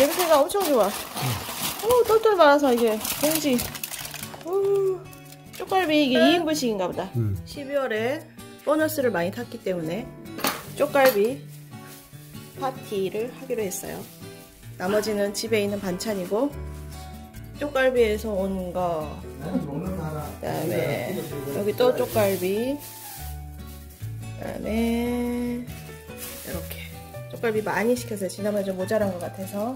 냄새가 엄청 좋아. 똘똘 말아서 이게 봉지. 쪽갈비 이게 2인분씩인가 보다. 12월에 보너스를 많이 탔기 때문에 쪽갈비 파티를 하기로 했어요. 나머지는 집에 있는 반찬이고 쪽갈비에서 온 거, 그 다음에 여기 또 쪽갈비, 그 다음에 이렇게 쪽갈비 많이 시켰어요. 지난번에 좀 모자란 것 같아서.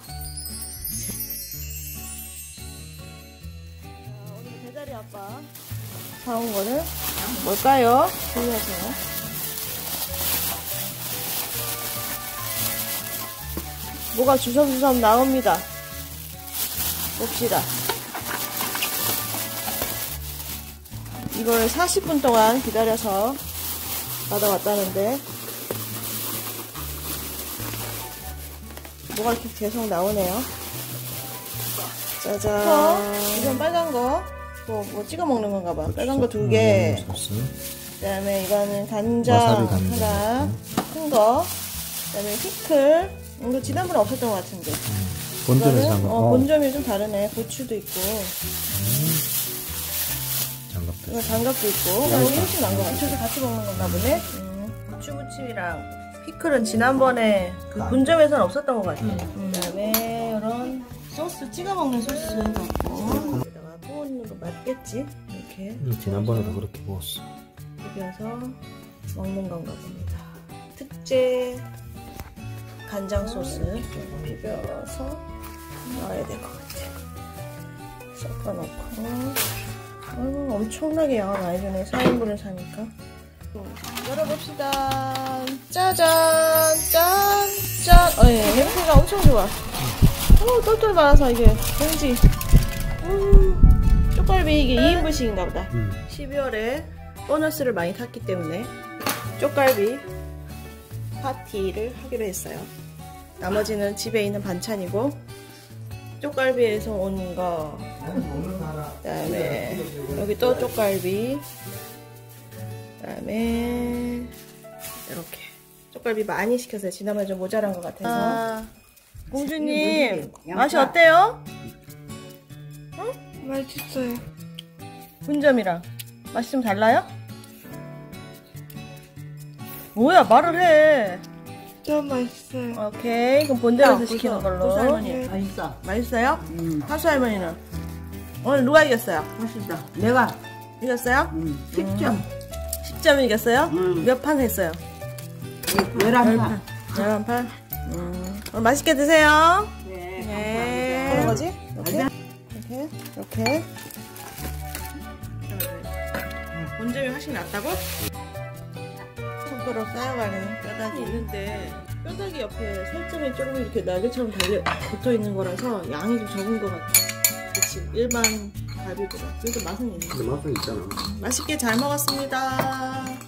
오늘 배달이 아빠 사온 거는 뭘까요? 주의하세요. 뭐가 주섬주섬 나옵니다. 봅시다. 이걸 40분 동안 기다려서 받아왔다는데 뭐가 이렇게 계속 나오네요. 짜잔. 이건 빨간 거. 뭐 찍어 먹는 건가 봐. 그렇죠. 빨간 거 2개. 그 다음에 이거는 간장 하나. 큰 거. 그 다음에 피클. 이거 지난번에 없었던 것 같은데. 본점에 산 거. 본점이 좀 다르네. 고추도 있고. 장갑도. 이거 장갑도 있고. 여기 훨씬 나은 거 같아서 같이 먹는 건가 보네. 고추 무침이랑 피클은 지난번에 그 본점에서는 없었던 것 같아요. 그 다음에 이런 소스 찍어 먹는 소스 넣고. 여기다가 부은으로 맞겠지? 이렇게. 지난번에도 그렇게 먹었어. 비벼서 먹는 건가 봅니다. 특제 간장 소스 비벼서 넣어야 될 것 같아요. 섞어 넣고. 엄청나게 양을 많이 주네. 4인분을 사니까. 열어봅시다. 짜잔! 짠! 짠! 예, 냄새가 엄청 좋아. 똘똘 말아서 이게 봉지. 쪽갈비 이게 2인분씩인가 보다. 12월에 보너스를 많이 탔기 때문에 쪽갈비 파티를 하기로 했어요. 나머지는 집에 있는 반찬이고 쪽갈비에서 온 거, 그 다음에 여기 또 쪽갈비, 그 다음에 이렇게 쪽갈비 많이 시켰어요. 지난번에 좀 모자란 것 같아서. 공주님 맛이 어때요? 응? 맛있어요. 본점이랑 맛이 좀 달라요? 뭐야 말을 해. 좀 맛있어요. 오케이 그럼 본점에서 시키는 걸로. 고수 할머니 네. 맛있어. 맛있어요? 하수 할머니는? 오늘 누가 이겼어요? 맛있다. 내가 이겼어요? 10점. 10점 이겼어요? 몇 판 했어요? 11판. 11판? 오늘 맛있게 드세요. 네. 하는 거지? 이렇게? 이렇게 본점이 훨씬 낫다고? 손가락 쌓여가는 뼈다귀 있는데 뼈다귀 옆에 살점이 조금 이렇게 날개처럼 붙어 있는 거라서 양이 좀 적은 것 같아. 그치? 일반 갈비보다. 그래도 맛은 있네. 근데 맛은 있잖아. 맛있게 잘 먹었습니다.